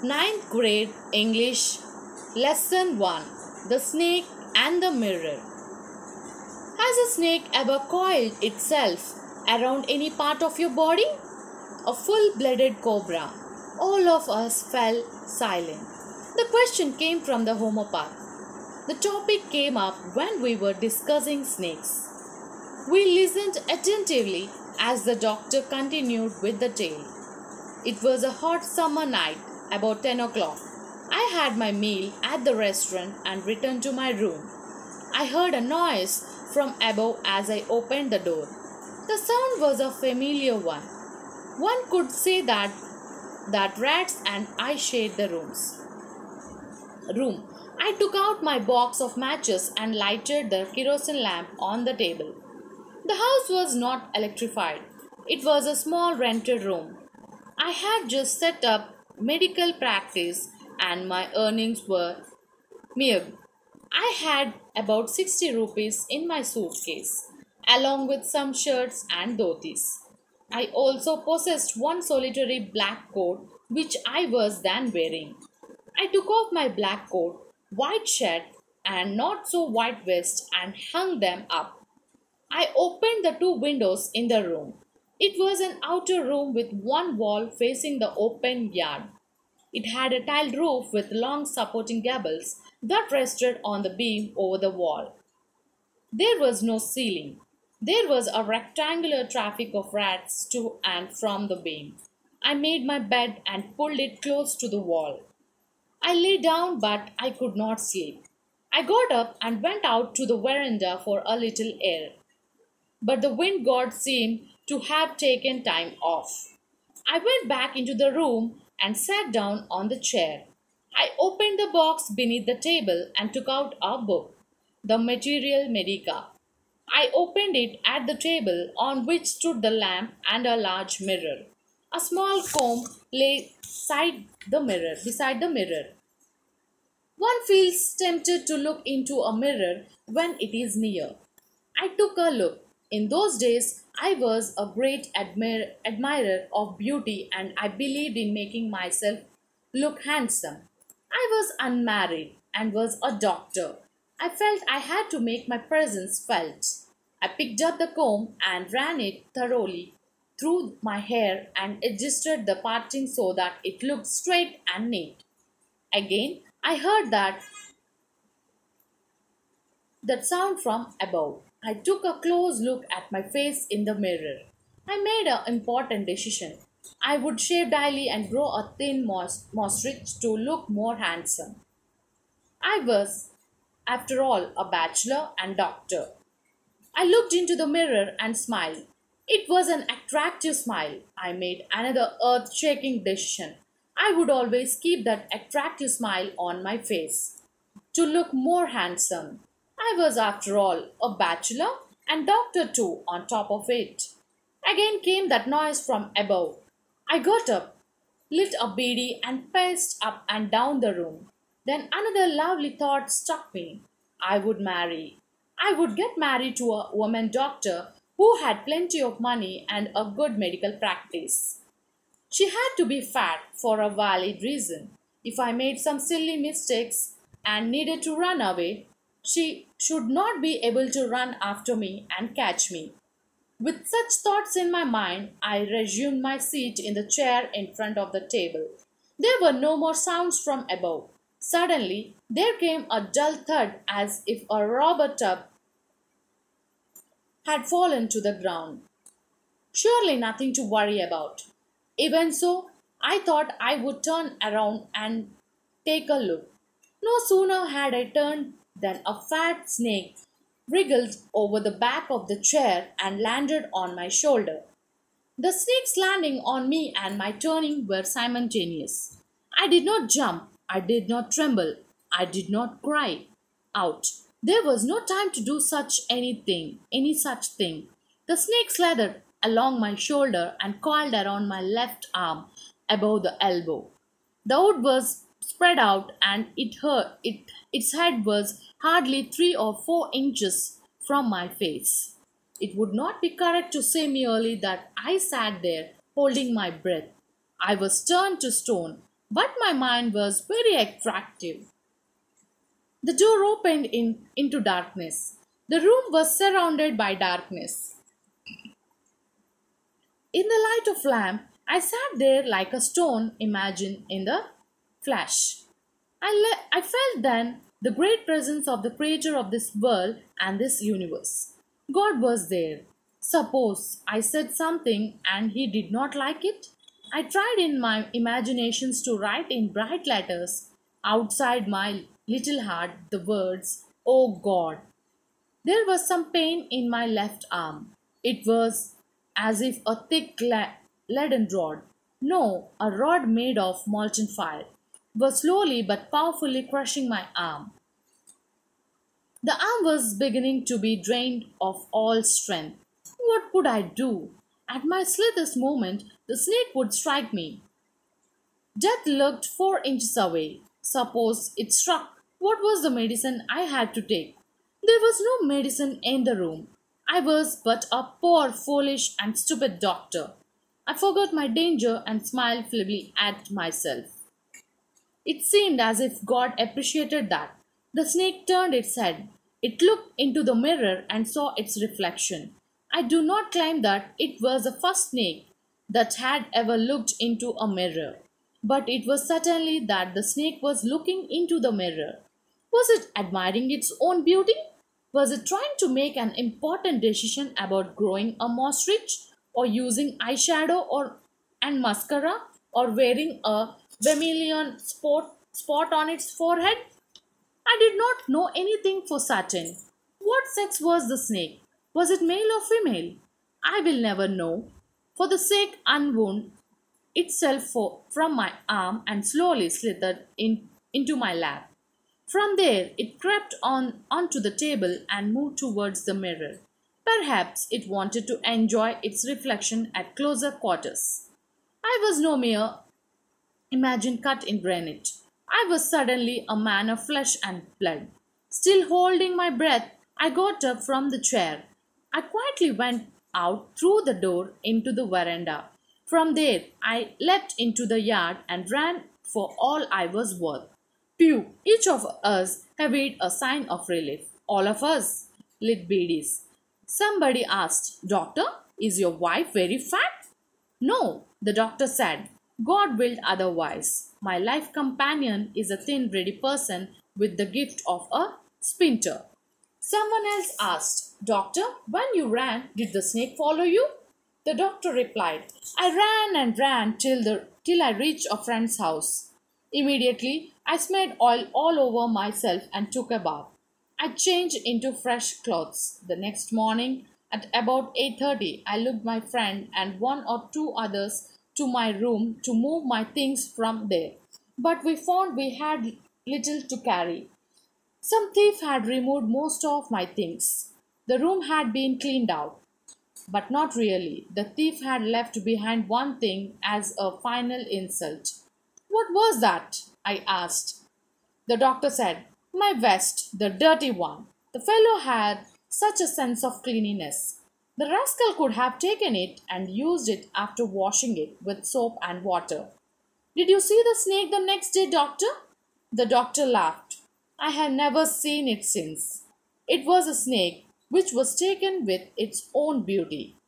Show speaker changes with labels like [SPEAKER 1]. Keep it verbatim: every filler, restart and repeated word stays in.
[SPEAKER 1] Ninth grade English Lesson one. The Snake and the Mirror. Has a snake ever coiled itself around any part of your body? A full-blooded cobra. All of us fell silent. The question came from the homeopath. The topic came up when we were discussing snakes. We listened attentively as the doctor continued with the tale. It was a hot summer night, about ten o'clock. I had my meal at the restaurant and returned to my room. I heard a noise from above as I opened the door. The sound was a familiar one. One could say that that rats and I shared the rooms. Room. I took out my box of matches and lighted the kerosene lamp on the table. The house was not electrified. It was a small rented room. I had just set up medical practice and my earnings were meager. I had about sixty rupees in my suitcase, along with some shirts and dhotis. I also possessed one solitary black coat which I was then wearing. I took off my black coat, white shirt, and not so white vest and hung them up. I opened the two windows in the room. It was an outer room with one wall facing the open yard. It had a tiled roof with long supporting gables that rested on the beam over the wall. There was no ceiling. There was a rectangular traffic of rats to and from the beam. I made my bed and pulled it close to the wall. I lay down, but I could not sleep. I got up and went out to the veranda for a little air. But the wind god seemed to have taken time off. I went back into the room and sat down on the chair. I opened the box beneath the table and took out a book, The Material Medica. I opened it at the table on which stood the lamp and a large mirror. A small comb lay side the mirror, beside the mirror. One feels tempted to look into a mirror when it is near. I took a look. In those days, I was a great admir- admirer of beauty and I believed in making myself look handsome. I was unmarried and was a doctor. I felt I had to make my presence felt. I picked up the comb and ran it thoroughly through my hair and adjusted the parting so that it looked straight and neat. Again, I heard that that sound from above. I took a close look at my face in the mirror. I made an important decision. I would shave daily and grow a thin mustache to look more handsome. I was, after all, a bachelor and doctor. I looked into the mirror and smiled. It was an attractive smile. I made another earth shaking decision. I would always keep that attractive smile on my face to look more handsome. I was, after all, a bachelor and doctor too, on top of it. Again came that noise from above. I got up, lit a beady, and paced up and down the room. Then another lovely thought struck me. I would marry. I would get married to a woman doctor who had plenty of money and a good medical practice. She had to be fat for a valid reason. If I made some silly mistakes and needed to run away, she should not be able to run after me and catch me. With such thoughts in my mind, I resumed my seat in the chair in front of the table. There were no more sounds from above. Suddenly, there came a dull thud as if a rubber tub had fallen to the ground. Surely nothing to worry about. Even so, I thought I would turn around and take a look. No sooner had I turned than a fat snake wriggled over the back of the chair and landed on my shoulder. The snake's landing on me and my turning were simultaneous. I did not jump, I did not tremble, I did not cry out. There was no time to do such anything, any such thing. The snake slithered along my shoulder and coiled around my left arm above the elbow. The wood was spread out and it hurt it its head was hardly three or four inches from my face. It would not be correct to say merely that I sat there holding my breath. I was turned to stone. but my mind was very attractive. The door opened in, into darkness. The room was surrounded by darkness. In the light of lamp, I sat there like a stone imagined in the flash. I, le- I felt then the great presence of the creator of this world and this universe. God was there. Suppose I said something and he did not like it? I tried in my imaginations to write in bright letters outside my little heart the words, "Oh God." There was some pain in my left arm. It was as if a thick le- leaden rod, no, a rod made of molten fire, was slowly but powerfully crushing my arm. The arm was beginning to be drained of all strength. What could I do? At my slightest moment, the snake would strike me. Death looked four inches away. Suppose it struck. What was the medicine I had to take? There was no medicine in the room. I was but a poor, foolish, and stupid doctor. I forgot my danger and smiled feebly at myself. It seemed as if God appreciated that. The snake turned its head. It looked into the mirror and saw its reflection. I do not claim that it was the first snake that had ever looked into a mirror, but it was certainly that the snake was looking into the mirror. Was it admiring its own beauty? Was it trying to make an important decision about growing a ostrich, or using eyeshadow or and mascara, or wearing a vermilion spot, spot on its forehead? I did not know anything for certain. What sex was the snake? Was it male or female? I will never know. For the snake unwound itself for, from my arm and slowly slithered in, into my lap. From there, it crept on onto the table and moved towards the mirror. Perhaps it wanted to enjoy its reflection at closer quarters. I was no mere imagine cut in granite. I was suddenly a man of flesh and blood. Still holding my breath, I got up from the chair. I quietly went out through the door into the veranda. From there, I leapt into the yard and ran for all I was worth. Phew! Each of us heaved a sign of relief. All of us lit beadies. Somebody asked, "Doctor, is your wife very fat?" "No," the doctor said. "God willed otherwise. My life companion is a thin, ready person with the gift of a sprinter." Someone else asked, "Doctor, when you ran, did the snake follow you?" The doctor replied, "I ran and ran till, the, till I reached a friend's house. Immediately, I smeared oil all over myself and took a bath. I changed into fresh clothes. The next morning, at about eight thirty, I looked my friend and one or two others to my room to move my things from there. But we found we had little to carry. Some thief had removed most of my things. The room had been cleaned out. But not really. The thief had left behind one thing as a final insult." "What was that?" I asked. The doctor said, "My vest, the dirty one. The fellow had such a sense of cleanliness. The rascal could have taken it and used it after washing it with soap and water." "Did you see the snake the next day, doctor?" The doctor laughed. "I have never seen it since. It was a snake which was taken with its own beauty.